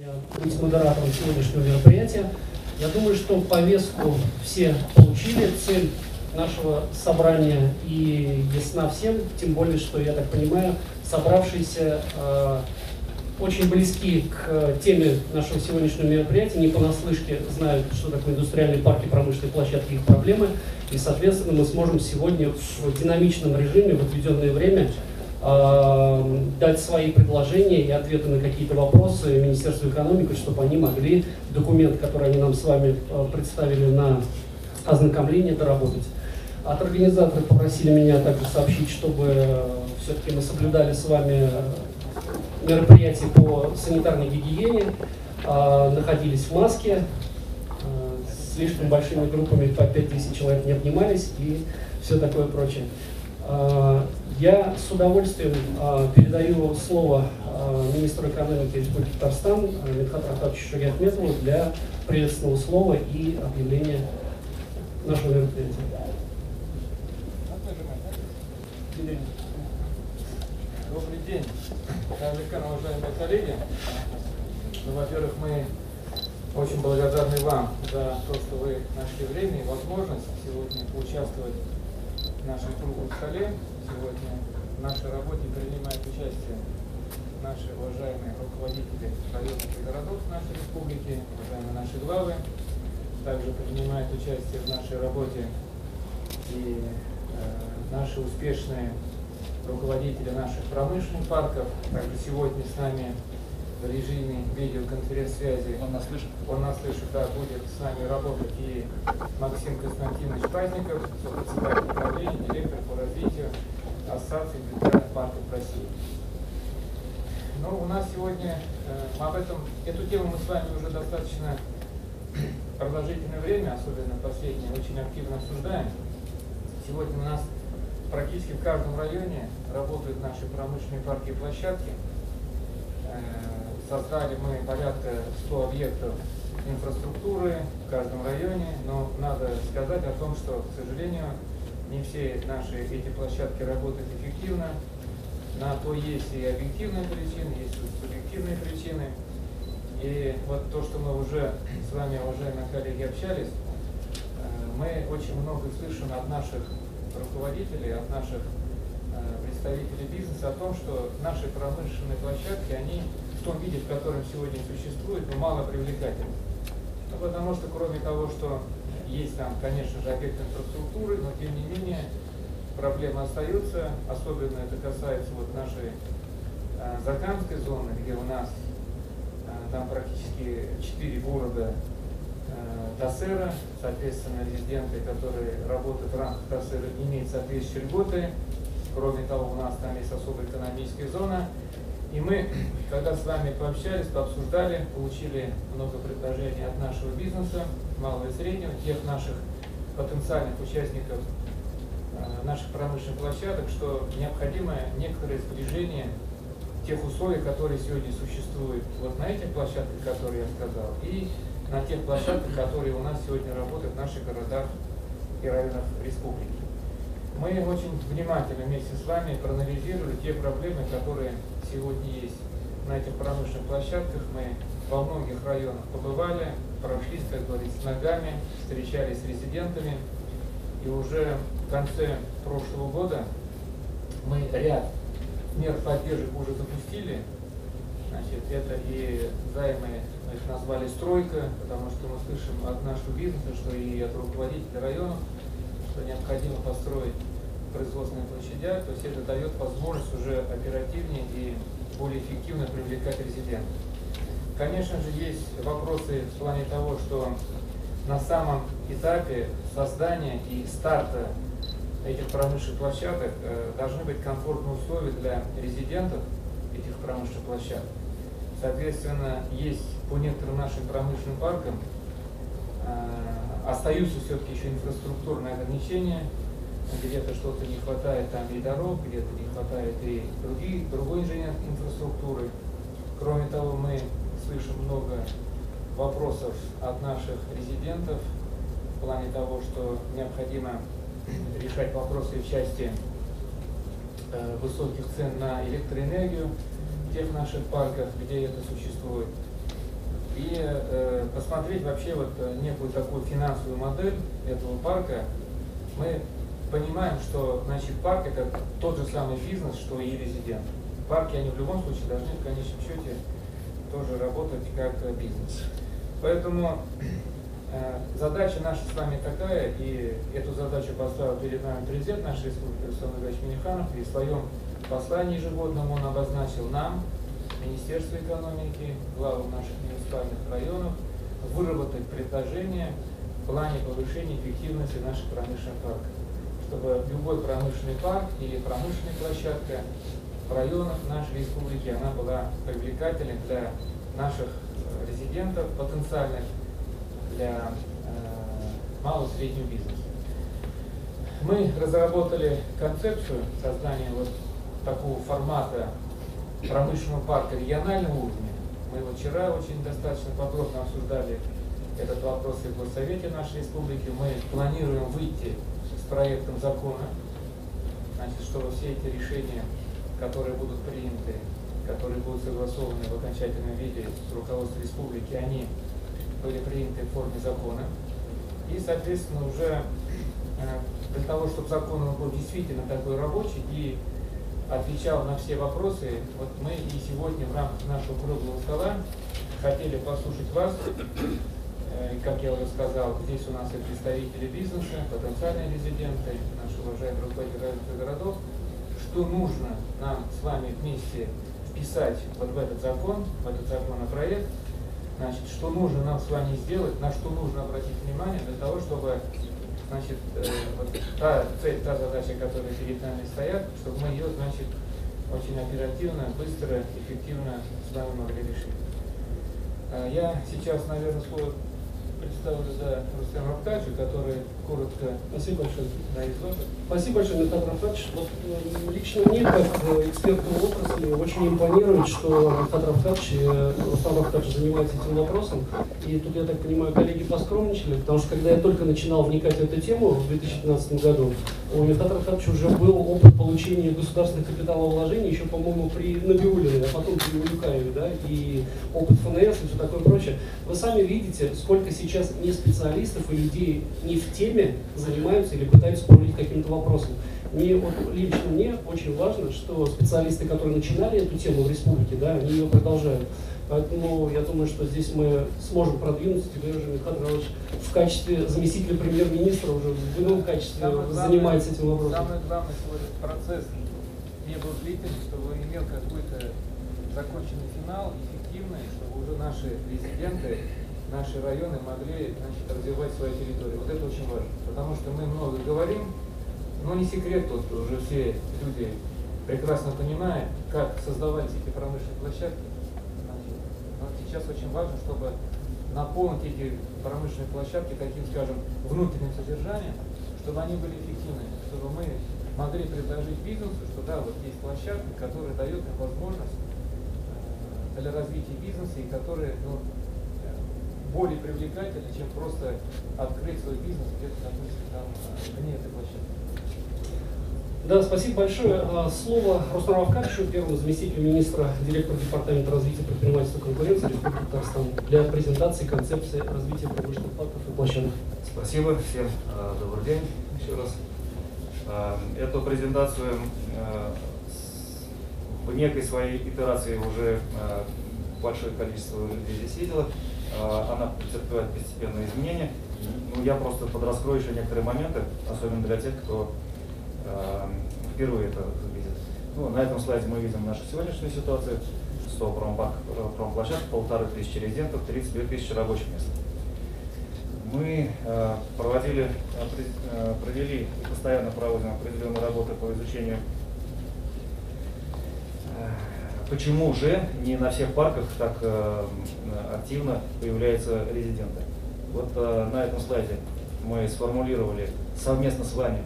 Быть модератором сегодняшнего мероприятия. Я думаю, что повестку все получили, цель нашего собрания и ясна всем, тем более, что, я так понимаю, собравшиеся очень близки к теме нашего сегодняшнего мероприятия, не понаслышке знают, что такое индустриальные парки, промышленные площадки, их проблемы, и, соответственно, мы сможем сегодня в динамичном режиме, в отведенное время, дать свои предложения и ответы на какие-то вопросы Министерству экономики, чтобы они могли документ, который они нам с вами представили на ознакомление, доработать. От организаторов попросили меня также сообщить, чтобы все-таки мы соблюдали с вами мероприятия по санитарной гигиене, находились в маске, слишком большими группами по 5-10 человек не обнимались и все такое прочее. Я с удовольствием передаю слово министру экономики Республики Татарстан Мидхату Рахатовичу Шариахметову для приветственного слова и объявления нашего мероприятия. Добрый день, уважаемые коллеги. Ну, во-первых, мы очень благодарны вам за то, что вы нашли время и возможность сегодня поучаствовать в нашем круглом столе. Сегодня в нашей работе принимают участие наши уважаемые руководители районов и городов нашей республики, уважаемые наши главы. Также принимают участие в нашей работе и наши успешные руководители наших промышленных парков. Также сегодня с нами в режиме видеоконференц-связи. Он нас слышит, да, будет с нами работать и Максим Константинович Пазников, председатель управления, директор по развитию Ассоциации индустриальных парков России. Ну, у нас сегодня эту тему мы с вами уже достаточно продолжительное время, особенно последнее, очень активно обсуждаем. Сегодня у нас практически в каждом районе работают наши промышленные парки и площадки. Создали мы порядка 100 объектов инфраструктуры в каждом районе, но надо сказать о том, что, к сожалению, не все наши эти площадки работают эффективно. На то есть и объективные причины, есть и субъективные причины. И вот то, что мы уже с вами, уважаемые коллеги, общались, мы очень много слышим от наших руководителей, от наших представителей бизнеса о том, что наши промышленные площадки, они в том виде, в котором сегодня существуют, мало привлекательны. Ну, потому что кроме того, что есть там, конечно же, объект инфраструктуры, но тем не менее проблемы остаются, особенно это касается вот нашей Закамской зоны, где у нас там практически 4 города ТАСЭРа, соответственно, резиденты, которые работают в рамках ТАСЭРа, имеют соответствующие льготы. Кроме того, у нас там есть особая экономическая зона. И мы, когда с вами пообщались, пообсуждали, получили много предложений от нашего бизнеса, малого и среднего, тех наших потенциальных участников наших промышленных площадок, что необходимо некоторое сближение тех условий, которые сегодня существуют вот на этих площадках, которые я сказал, и на тех площадках, которые у нас сегодня работают в наших городах и районах республики. Мы очень внимательно вместе с вами проанализировали те проблемы, которые сегодня есть на этих промышленных площадках. Мы во многих районах побывали, прошлись, как говорится, с ногами, встречались с резидентами. И уже в конце прошлого года мы ряд мер поддержки уже запустили. Значит, это и займы, их назвали «Стройка», потому что мы слышим от нашего бизнеса, что и от руководителей районов, что необходимо построить производственные площадя, то есть это дает возможность уже оперативнее и более эффективно привлекать резидентов. Конечно же, есть вопросы в плане того, что на самом этапе создания и старта этих промышленных площадок должны быть комфортные условия для резидентов этих промышленных площадок. Соответственно, есть по некоторым нашим промышленным паркам остаются все-таки еще инфраструктурные ограничения, где-то что-то не хватает там и дорог, где-то не хватает и другой инженерной инфраструктуры. Кроме того, мы слышим много вопросов от наших резидентов в плане того, что необходимо решать вопросы в части высоких цен на электроэнергию в тех наших парках, где это существует. и посмотреть вообще вот некую такую финансовую модель этого парка. Мы понимаем, что значит, парк это тот же самый бизнес, что и резидент. Парки, они в любом случае должны в конечном счете тоже работать как бизнес. Поэтому задача наша с вами такая, и эту задачу поставил перед нами президент нашей республики Рустам Ильич Минниханов, и в своем послании ежегодном он обозначил нам, Министерству экономики, главам наших муниципальных районов, выработать предложения в плане повышения эффективности наших промышленных парков, чтобы любой промышленный парк или промышленная площадка в районах нашей республики, она была привлекательной для наших резидентов, потенциальных, для малого и среднего бизнеса. Мы разработали концепцию создания вот такого формата промышленного парка регионального уровня. Мы вот вчера очень достаточно подробно обсуждали этот вопрос и в Госсовете нашей республики. Мы планируем выйти с проектом закона, значит, чтобы все эти решения, которые будут приняты, которые будут согласованы в окончательном виде с руководством республики, они были приняты в форме закона. И, соответственно, уже для того, чтобы закон был действительно такой рабочий и отвечал на все вопросы, вот мы и сегодня в рамках нашего круглого стола хотели послушать вас. Как я уже сказал, здесь у нас и представители бизнеса, потенциальные резиденты, наши уважаемые руководители районных городов, что нужно нам с вами вместе вписать вот в этот законопроект, значит, что нужно нам с вами сделать, на что нужно обратить внимание для того, чтобы, значит, вот та цель, та задача, которая перед нами стоят, чтобы мы ее, значит, очень оперативно, быстро, эффективно с вами могли решить. Я сейчас, наверное, слово представлю Рустему Рафкатовичу, который коротко. Спасибо большое. Изложит. Спасибо большое, Михаил Рафкатович. Вот, лично мне, как эксперту в отрасли, очень импонирует, что Михаил Рафкатович и Рустам Рафкатович занимаются этим вопросом. И тут, я так понимаю, коллеги поскромничали, потому что когда я только начинал вникать в эту тему в 2015 году, у Михаила Рафкатовича уже был опыт получения государственных капиталовложений, еще, по-моему, при Набиуллиной, а потом при Улюкаеве, да, и опыт ФНС и все такое прочее. Вы сами видите, сколько сейчас не специалистов и людей не в теме занимаются или пытаются порулить каким-то вопросом. Вот, лично мне очень важно, что специалисты, которые начинали эту тему в республике, да, они ее продолжают. Поэтому я думаю, что здесь мы сможем продвинуться. Теперь уже Михаил Иванович в качестве заместителя премьер-министра уже в ином качестве занимается этим вопросом. Самое главное, чтобы этот процесс не был длительный, чтобы имел какой-то законченный финал, эффективный, чтобы уже наши резиденты, наши районы могли, значит, развивать свою территорию. Вот это очень важно, потому что мы много говорим, но не секрет, тут уже все люди прекрасно понимают, как создавались эти промышленные площадки. Но сейчас очень важно, чтобы наполнить эти промышленные площадки таким, скажем, внутренним содержанием, чтобы они были эффективны, чтобы мы могли предложить бизнесу, что да, вот есть площадка, которая дает им возможность для развития бизнеса и которая более привлекательна, чем просто открыть свой бизнес где-то, допустим, там вне этой площадки. Да, спасибо большое. Слово Рустаму Рафкатовичу, первому заместителю министра, директору департамента развития предпринимательства и конкуренции Республики Татарстан, для презентации концепции развития промышленных парков и площадок. Спасибо всем. Добрый день еще раз. Эту презентацию в некой своей итерации уже большое количество людей здесь видело. Она претерпевает постепенные изменения. Ну, я просто подраскрою еще некоторые моменты, особенно для тех, кто впервые это видит. Ну, на этом слайде мы видим нашу сегодняшнюю ситуацию. 100 промплощадок, 1500 резидентов, 32 тысячи рабочих мест. Мы провели и постоянно проводим определенные работы по изучению, почему же не на всех парках так активно появляются резиденты. Вот на этом слайде мы сформулировали совместно с вами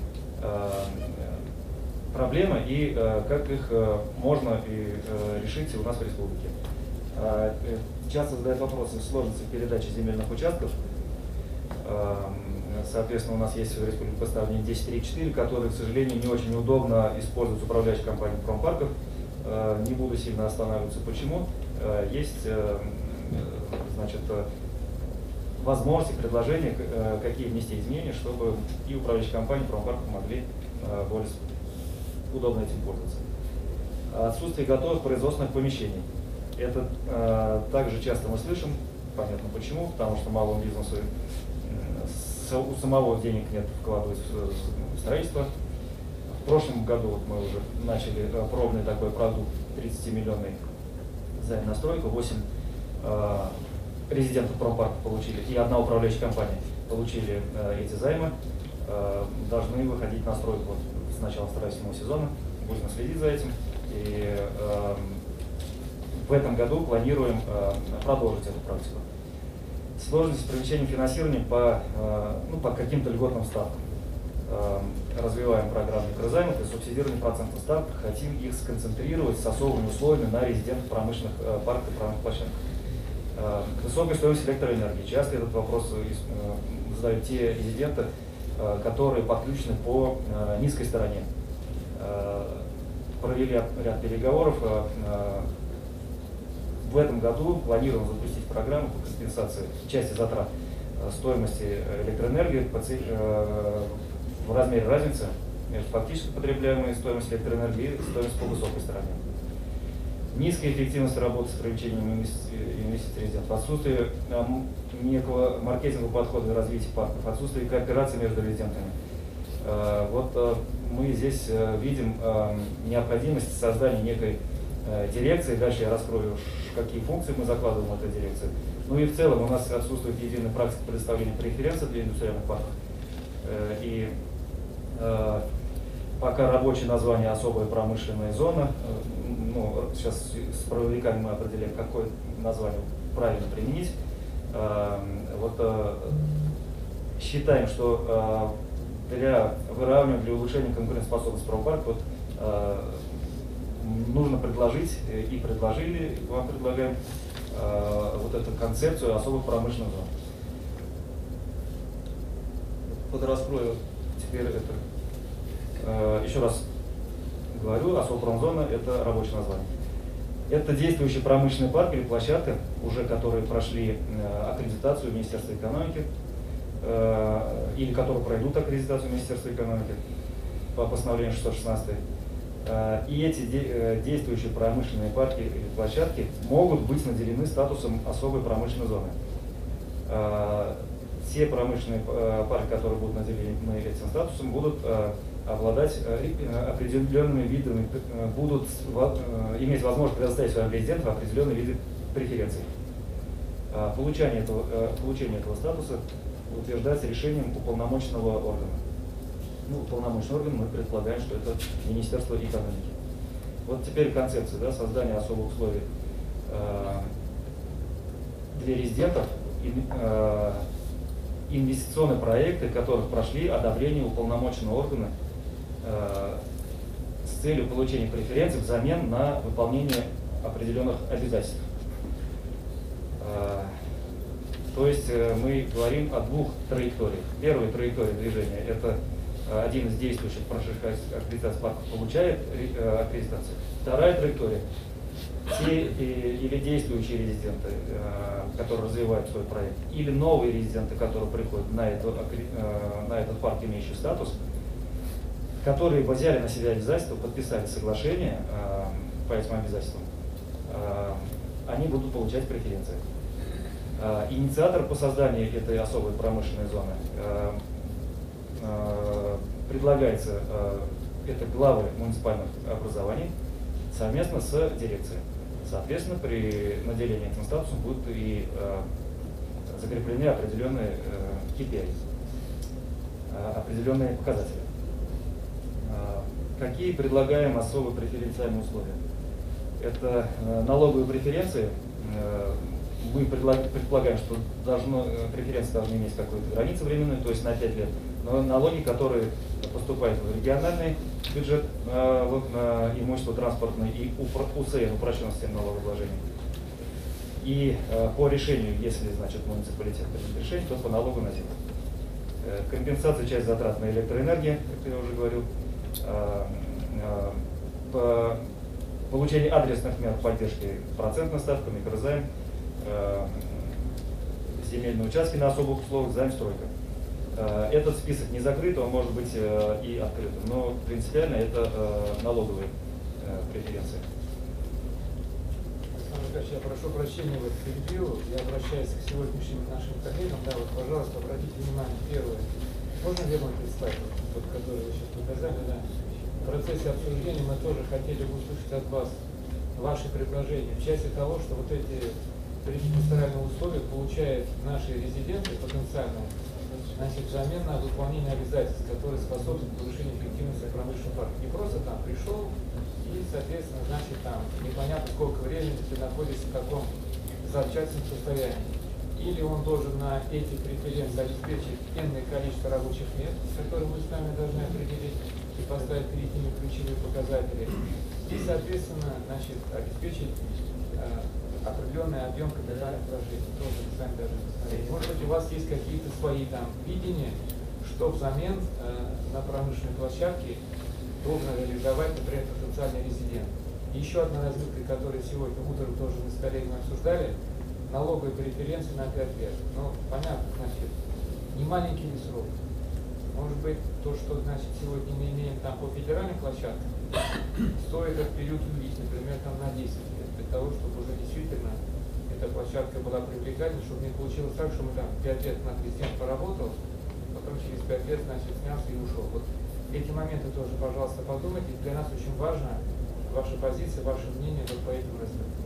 проблемы и как их можно решить у нас в республике. Часто задают вопросы сложности передачи земельных участков. Соответственно, у нас есть в республике постановление 10.3.4, которое, к сожалению, не очень удобно использовать управляющей компанией промпарков. Не буду сильно останавливаться. Почему? Есть, значит, возможности, предложения, какие внести изменения, чтобы и управляющие компании промпарка могли более удобно этим пользоваться. Отсутствие готовых производственных помещений. Это также часто мы слышим, понятно почему, потому что малому бизнесу у самого денег нет вкладывать в строительство. В прошлом году вот мы уже начали пробный такой продукт, 30-миллионный займ на стройку, 8 резидентов промпарка получили и одна управляющая компания получили эти займы, должны выходить на стройку вот, с начала строительного сезона, будем следить за этим. И в этом году планируем продолжить эту практику. Сложность с привлечением финансирования по каким-то льготным ставкам. Развиваем программу микрозаймов и субсидирование процентных ставок. Хотим их сконцентрировать с особыми условиями на резидентах промышленных парков и промышленных площадках. Высокая стоимость электроэнергии. Часто этот вопрос задают те резиденты, которые подключены по низкой стороне. Провели ряд переговоров. В этом году планируем запустить программу по компенсации части затрат стоимости электроэнергии в размере разницы между фактически потребляемой стоимостью электроэнергии и стоимостью по высокой стороне. Низкая эффективность работы с привлечением инвестиций резидентов, отсутствие некого маркетингового подхода для развития парков, отсутствие кооперации между резидентами. Вот мы здесь видим необходимость создания некой дирекции. Дальше я раскрою, какие функции мы закладываем в этой дирекции. Ну и в целом у нас отсутствует единая практика предоставления преференций для индустриальных парков. И пока рабочее название особая промышленная зона, ну, сейчас с правовиками мы определяем, какое название правильно применить. Вот считаем, что для выравнивания, для улучшения конкурентоспособности промпарка вот, нужно предложить, и предложили, вам предлагаем вот эту концепцию особых промышленных зон. Подраскрою теперь это. Еще раз говорю, особая промзона – это рабочее название. Это действующий промышленный парк или площадка, уже которые прошли аккредитацию Министерства экономики, или которые пройдут аккредитацию Министерства экономики по постановлению 616. И эти действующие промышленные парки или площадки могут быть наделены статусом особой промышленной зоны. Те промышленные парки, которые будут наделены этим статусом, будут обладать определенными видами, будут иметь возможность предоставить своим резидентам определенные виды преференций. Получение этого статуса утверждается решением уполномоченного органа. Ну, уполномоченный орган, мы предполагаем, что это Министерство экономики. Вот теперь концепция, да, создания особых условий для резидентов, инвестиционные проекты, которых прошли одобрение уполномоченного органа с целью получения преференций взамен на выполнение определенных обязательств. То есть мы говорим о двух траекториях. Первая траектория движения – это один из действующих прошедших аккредитаций парков получает аккредитацию. Вторая траектория – те или действующие резиденты, которые развивают свой проект, или новые резиденты, которые приходят на этот парк, имеющий статус, которые взяли на себя обязательства, подписали соглашение по этим обязательствам, они будут получать преференции. Инициатор по созданию этой особой промышленной зоны предлагается, это главы муниципальных образований совместно с дирекцией. Соответственно, при наделении этим статусом будут и закреплены определенные KPI, определенные показатели. Какие предлагаем особые преференциальные условия? Это налоговые преференции. Мы предполагаем, что преференции должны иметь какую-то границу временную, то есть на 5 лет. Но налоги, которые поступают в региональный бюджет, на имущество транспортное и УСН, упрощенная система налогообложения. И по решению, если, значит, муниципалитет примет решение, то по налогу на землю. Компенсация часть затрат на электроэнергию, как я уже говорил. Получение адресных мер поддержки процентной ставкой, микрозайм, земельные участки на особых условиях, займстройка. Этот список не закрыт, он может быть и открытым, но принципиально это налоговые преференции. Я прошу прощения, вот перебил, я обращаюсь к сегодняшним нашим коллегам, да, вот, пожалуйста, обратите внимание, первое, можно верно представить, вот, который вы сейчас показали, да, в процессе обсуждения мы тоже хотели бы услышать от вас ваши предложения в части того, что вот эти территориальные условия получают наши резиденты потенциальные, значит, взамен на выполнение обязательств, которые способствуют повышению эффективности промышленного парка. Не просто там пришел, и, соответственно, значит, там непонятно сколько времени ты находишься в каком зачаточном состоянии. Или он должен на эти преференции обеспечить энное количество рабочих мест, которые мы с вами должны определить и поставить перед ними ключевые показатели. И, соответственно, значит, обеспечить определенный объем капитальных вложений. Тоже мы с вами должны посмотреть. Может быть, у вас есть какие-то свои там видения, что взамен на промышленной площадке должен реализовать, например, потенциальный резидент. И еще одна развилка, которую сегодня утром тоже мы с коллегами обсуждали, налоговые преференции на 5 лет. Ну, понятно, значит, не маленький ли срок. Может быть, то, что, значит, сегодня мы имеем там по федеральным площадкам, стоит этот период увеличить, например, там на 10 лет, для того, чтобы уже действительно эта площадка была привлекательной, чтобы не получилось так, что мы там 5 лет на президент поработал, потом через 5 лет, значит, снялся и ушел. Вот эти моменты тоже, пожалуйста, подумайте. Для нас очень важна ваша позиция, ваше мнение вот по этим разделам.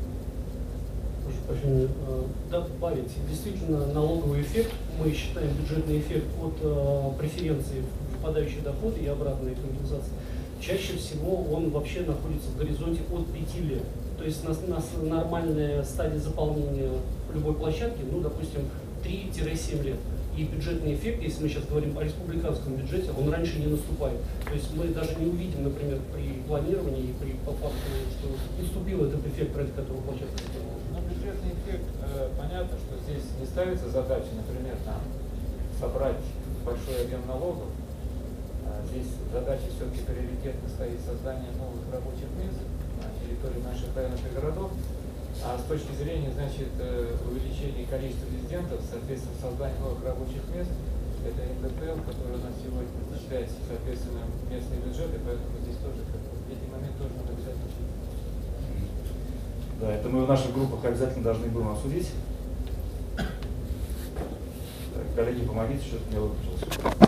Добавить, действительно, налоговый эффект, мы считаем бюджетный эффект от преференции впадающий доход и обратной компенсации, чаще всего он вообще находится в горизонте от 5 лет. То есть нормальная стадия заполнения любой площадки, ну, допустим, 3-7 лет. И бюджетный эффект, если мы сейчас говорим о республиканском бюджете, он раньше не наступает. То есть мы даже не увидим, например, при планировании, при по факту, что наступил этот эффект, ради которого площадка сделала. Но бюджетный эффект, понятно, что здесь не ставится задача, например, там, собрать большой объем налогов. Здесь задача все-таки приоритетно стоит создание новых рабочих мест на территории наших районов и городов. А с точки зрения, значит, увеличения количества резидентов, соответственно, создания новых рабочих мест, это НДПЛ, который у нас сегодня осуществляется, соответственно, местные бюджеты, поэтому здесь тоже эти моменты тоже надо обязательно учить. Да, это мы в наших группах обязательно должны будем обсудить. Так, коллеги, помогите, что-то у меня выключилось.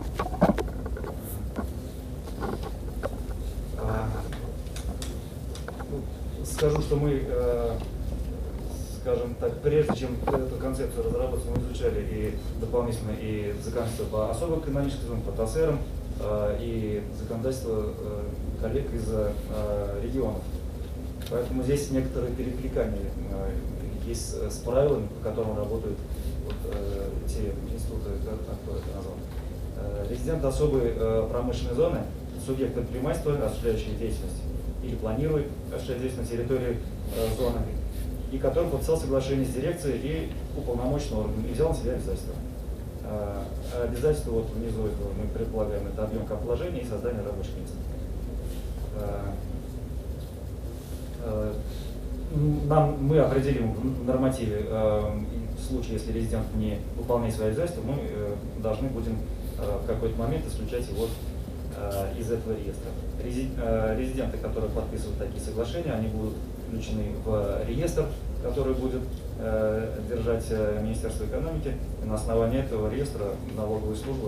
Скажу, что мы, скажем так, прежде чем эту концепцию разработать, мы изучали и дополнительно и законодательство по особым экономическим зонам, по ТАСЭРам, и законодательство коллег из регионов. Поэтому здесь некоторые перекликания есть с правилами, по которым работают вот, те институты, кто это назвал. Резидент особой промышленной зоны, субъект предпринимательства, осуществляющий деятельность или планирует осуществлять деятельность на территории зоны, и который подписал соглашение с дирекцией и уполномоченным органом и взял на себя обязательства. Обязательства вот внизу этого мы предполагаем, это объем капиталовложения и создание рабочих мест. Мы определим в нормативе, в случае, если резидент не выполняет свои обязательства, мы должны будем в какой-то момент исключать его из этого реестра. Резиденты, которые подписывают такие соглашения, они будут включены в реестр, который будет держать Министерство экономики. И на основании этого реестра налоговая служба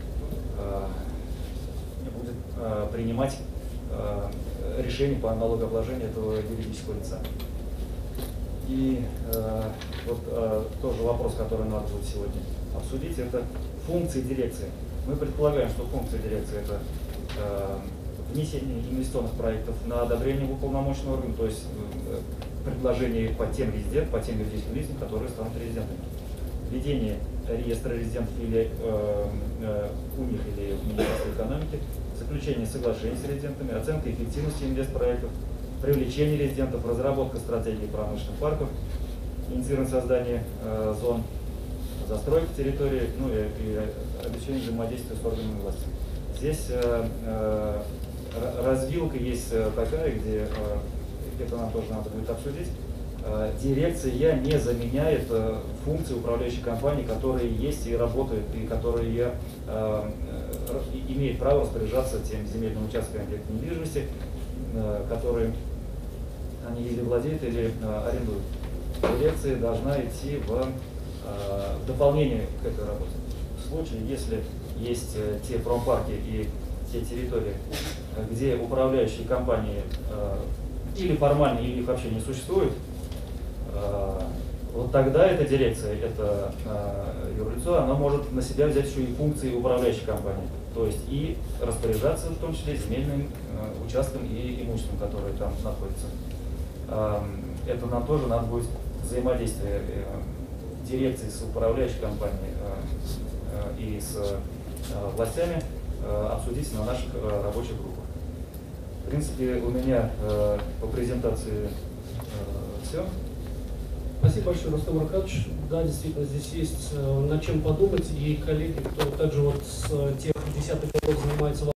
будет принимать решение по налогообложению этого юридического лица. И вот тоже вопрос, который надо будет сегодня обсудить, это функции дирекции. Мы предполагаем, что функция дирекции – это внесение инвестиционных проектов на одобрение в уполномоченный орган, то есть предложение по тем резидентам, по тем юридическим лицам, которые станут резидентами. Ведение реестра резидентов или у них, или в Министерстве экономики, заключение соглашений с резидентами, оценка эффективности инвестпроектов, привлечение резидентов, разработка стратегии промышленных парков, инициирование создания зон, застройка территории, ну и обеспечение взаимодействия с органами власти. Здесь развилка есть такая, где это нам тоже надо будет обсудить. Дирекция не заменяет функции управляющей компании, которые есть и работают, и которые имеют право распоряжаться тем земельным участком объекта недвижимости, которые они или владеют, или арендуют. Дирекция должна идти в дополнение к этой работе. В случае, если есть те промпарки и те территории, где управляющие компании или формально, или их вообще не существует, вот тогда эта дирекция, это юрлицо, она может на себя взять еще и функции управляющей компании, то есть и распоряжаться в том числе земельным участком и имуществом, которое там находится. Это нам тоже надо будет взаимодействие дирекции с управляющей компанией и с властями обсудить на наших рабочих группах. В принципе, у меня по презентации все. Спасибо большое, Рустам Аркадьевич. Да, действительно, здесь есть над чем подумать. И коллеги, кто также вот с тех десятых годов занимается